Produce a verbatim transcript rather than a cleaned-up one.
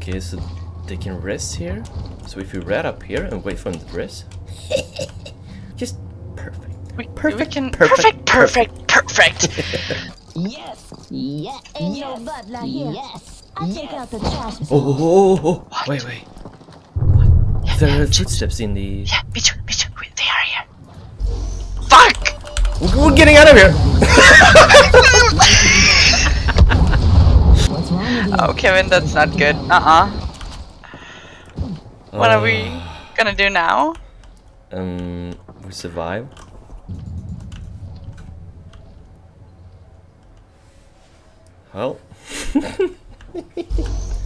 Okay, so they can rest here. So if we red up here and wait for them to rest, just perfect. We, Perfect, we can perfect, perfect, perfect, perfect. Yes, yes, Ain't yes, no butler here. yes, I take out the trash. Oh, oh, oh, oh, oh. Wait, wait. Yeah, There yeah, are footsteps in the... yeah, me too, me too. They are here. Fuck! We're getting out of here! What's wrong with you? Oh, Kevin, that's not good. Uh-uh. What are we gonna do now? Um, we survive. Well.